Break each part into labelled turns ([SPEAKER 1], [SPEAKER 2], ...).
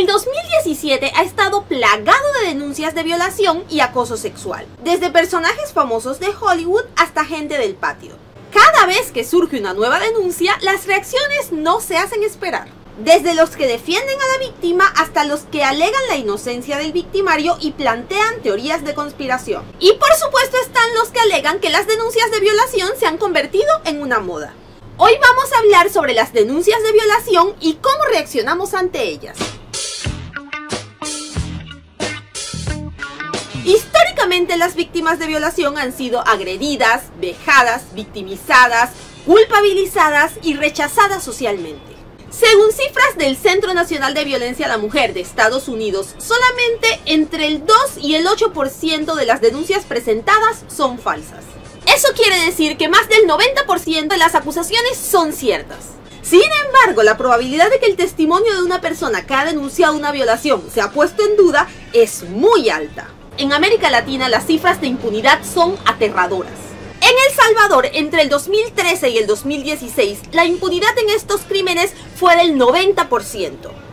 [SPEAKER 1] El 2017 ha estado plagado de denuncias de violación y acoso sexual, desde personajes famosos de Hollywood hasta gente del patio. Cada vez que surge una nueva denuncia, las reacciones no se hacen esperar. Desde los que defienden a la víctima hasta los que alegan la inocencia del victimario y plantean teorías de conspiración. Y por supuesto están los que alegan que las denuncias de violación se han convertido en una moda. Hoy vamos a hablar sobre las denuncias de violación y cómo reaccionamos ante ellas. Históricamente las víctimas de violación han sido agredidas, vejadas, victimizadas, culpabilizadas y rechazadas socialmente. Según cifras del Centro Nacional de Violencia a la Mujer de Estados Unidos, solamente entre el 2 y el 8% de las denuncias presentadas son falsas. Eso quiere decir que más del 90% de las acusaciones son ciertas. Sin embargo, la probabilidad de que el testimonio de una persona que ha denunciado una violación se ha puesto en duda es muy alta. En América Latina las cifras de impunidad son aterradoras. En El Salvador, entre el 2013 y el 2016, la impunidad en estos crímenes fue del 90%.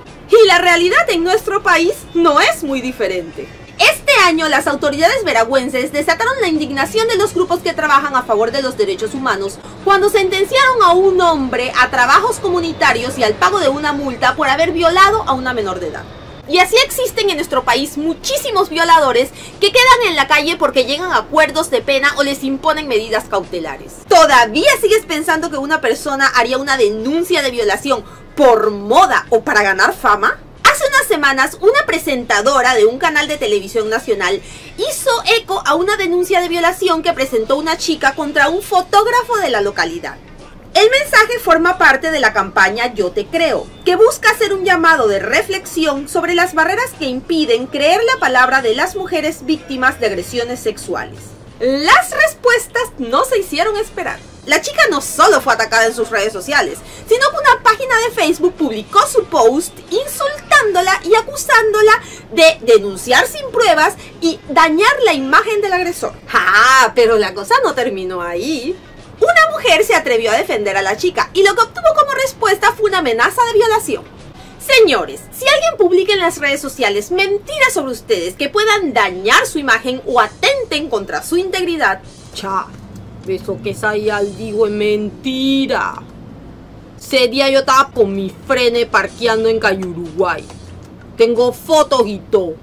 [SPEAKER 1] Y la realidad en nuestro país no es muy diferente. Este año, las autoridades veragüenses desataron la indignación de los grupos que trabajan a favor de los derechos humanos cuando sentenciaron a un hombre a trabajos comunitarios y al pago de una multa por haber violado a una menor de edad. Y así existen en nuestro país muchísimos violadores que quedan en la calle porque llegan a acuerdos de pena o les imponen medidas cautelares. ¿Todavía sigues pensando que una persona haría una denuncia de violación por moda o para ganar fama? Hace unas semanas, una presentadora de un canal de televisión nacional hizo eco a una denuncia de violación que presentó una chica contra un fotógrafo de la localidad. El mensaje forma parte de la campaña Yo Te Creo, que busca hacer un llamado de reflexión sobre las barreras que impiden creer la palabra de las mujeres víctimas de agresiones sexuales. Las respuestas no se hicieron esperar. La chica no solo fue atacada en sus redes sociales, sino que una página de Facebook publicó su post insultándola y acusándola de denunciar sin pruebas y dañar la imagen del agresor. ¡Ah! Pero la cosa no terminó ahí. Una mujer se atrevió a defender a la chica y lo que obtuvo como respuesta fue una amenaza de violación. Señores, si alguien publica en las redes sociales mentiras sobre ustedes que puedan dañar su imagen o atenten contra su integridad, eso que al digo es mentira. Ese día yo estaba con mi frene parqueando en Calle Uruguay. Tengo fotos y todo.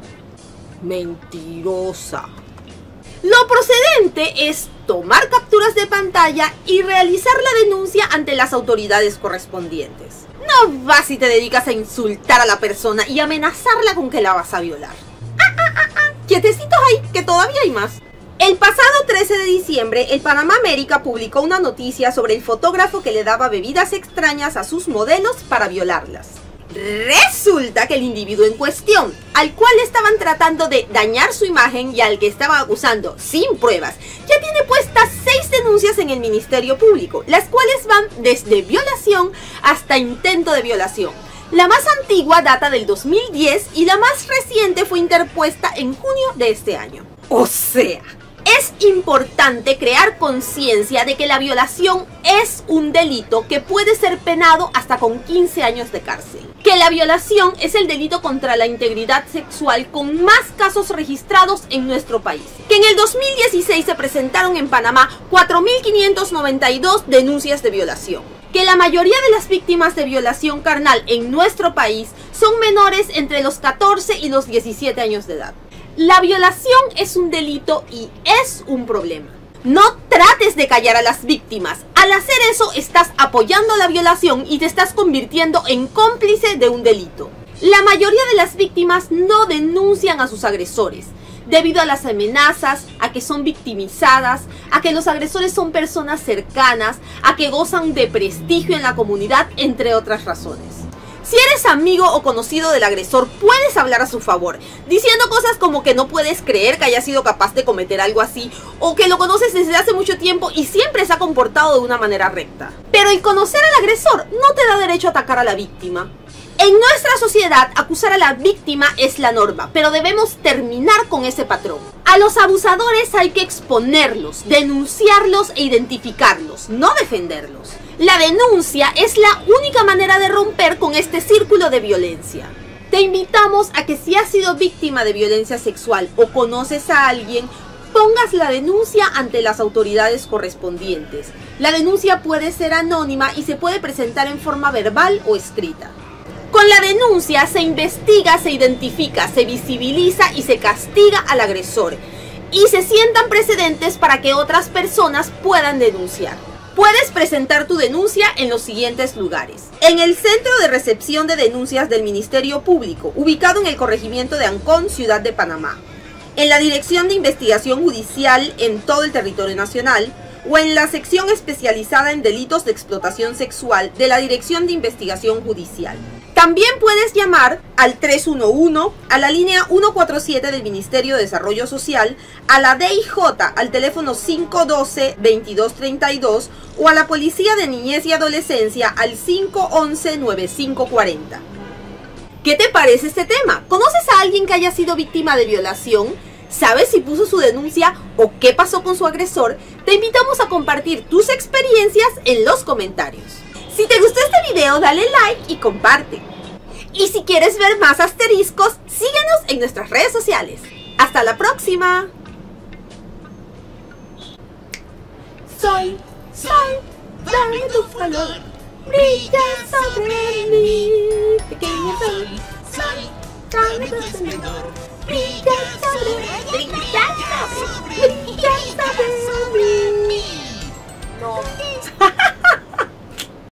[SPEAKER 1] Mentirosa. Lo procedente es tomar capturas de pantalla y realizar la denuncia ante las autoridades correspondientes. No vas y te dedicas a insultar a la persona y amenazarla con que la vas a violar. Quietecitos ahí, que todavía hay más. El pasado 13 de diciembre, el Panamá América publicó una noticia sobre el fotógrafo que le daba bebidas extrañas a sus modelos para violarlas. Resulta que el individuo en cuestión, al cual estaban tratando de dañar su imagen y al que estaban acusando sin pruebas, ya tiene puestas 6 denuncias en el Ministerio Público, las cuales van desde violación hasta intento de violación. La más antigua data del 2010 y la más reciente fue interpuesta en junio de este año. O sea, es importante crear conciencia de que la violación es un delito que puede ser penado hasta con 15 años de cárcel. Que la violación es el delito contra la integridad sexual con más casos registrados en nuestro país. Que en el 2016 se presentaron en Panamá 4.592 denuncias de violación. Que la mayoría de las víctimas de violación carnal en nuestro país son menores entre los 14 y los 17 años de edad. La violación es un delito y es un problema. No trates de callar a las víctimas. Al hacer eso estás apoyando la violación y te estás convirtiendo en cómplice de un delito. La mayoría de las víctimas no denuncian a sus agresores, debido a las amenazas, a que son victimizadas, a que los agresores son personas cercanas, a que gozan de prestigio en la comunidad, entre otras razones. Si eres amigo o conocido del agresor, puedes hablar a su favor, diciendo cosas como que no puedes creer que haya sido capaz de cometer algo así, o que lo conoces desde hace mucho tiempo y siempre se ha comportado de una manera recta. Pero el conocer al agresor no te da derecho a atacar a la víctima. En nuestra sociedad, acusar a la víctima es la norma, pero debemos terminar con ese patrón. A los abusadores hay que exponerlos, denunciarlos e identificarlos, no defenderlos. La denuncia es la única manera de romper con este círculo de violencia. Te invitamos a que si has sido víctima de violencia sexual o conoces a alguien, pongas la denuncia ante las autoridades correspondientes. La denuncia puede ser anónima y se puede presentar en forma verbal o escrita. Con la denuncia se investiga, se identifica, se visibiliza y se castiga al agresor. Y se sientan precedentes para que otras personas puedan denunciar. Puedes presentar tu denuncia en los siguientes lugares. En el Centro de Recepción de Denuncias del Ministerio Público, ubicado en el corregimiento de Ancón, Ciudad de Panamá. En la Dirección de Investigación Judicial en todo el territorio nacional, o en la sección especializada en delitos de explotación sexual de la Dirección de Investigación Judicial. También puedes llamar al 311, a la línea 147 del Ministerio de Desarrollo Social, a la DIJ al teléfono 512-2232 o a la Policía de Niñez y Adolescencia al 511-9540. ¿Qué te parece este tema? ¿Conoces a alguien que haya sido víctima de violación? ¿Sabes si puso su denuncia o qué pasó con su agresor? Te invitamos a compartir tus experiencias en los comentarios. Si te gustó este video, dale like y comparte. Y si quieres ver más asteriscos, síguenos en nuestras redes sociales. ¡Hasta la próxima! Sol, dame tu calor, brilla sobre mí, pequeño sol, dame tu esplendor, brilla sobre mí. No.